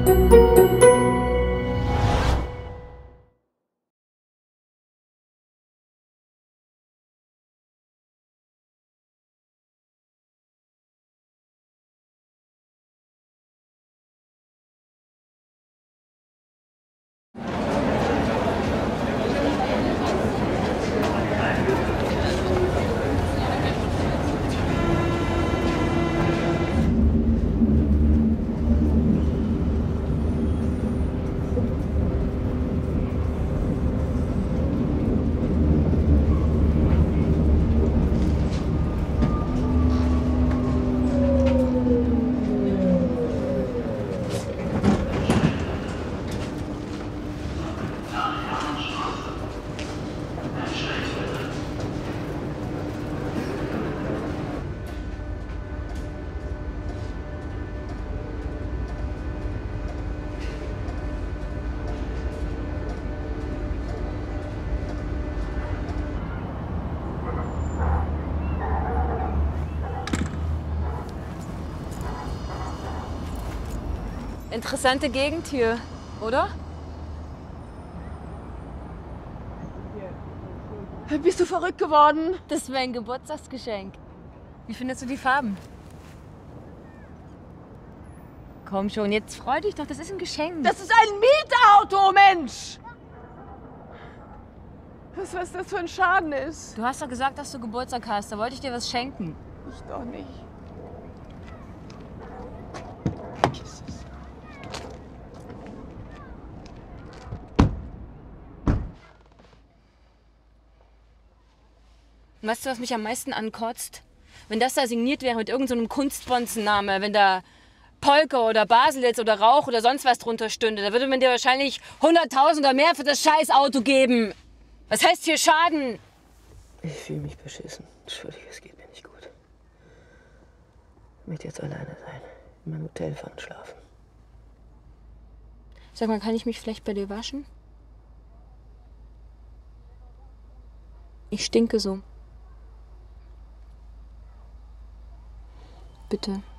Interessante Gegend hier, oder? Bist du verrückt geworden? Das ist mein Geburtstagsgeschenk. Wie findest du die Farben? Komm schon, jetzt freu dich doch, das ist ein Geschenk. Das ist ein Mietauto, Mensch! Was das für ein Schaden ist? Du hast doch gesagt, dass du Geburtstag hast, da wollte ich dir was schenken. Ich doch nicht. Und weißt du, was mich am meisten ankotzt? Wenn das da signiert wäre mit irgendeinem so Kunstbonzenname, wenn da Polke oder Baselitz oder Rauch oder sonst was drunter stünde, da würde man dir wahrscheinlich 100.000 oder mehr für das scheiß Auto geben. Was heißt hier Schaden? Ich fühle mich beschissen. Entschuldige, es geht mir nicht gut. Ich möchte jetzt alleine sein. In meinem Hotelpfanne schlafen. Sag mal, kann ich mich vielleicht bei dir waschen? Ich stinke so. Bitte.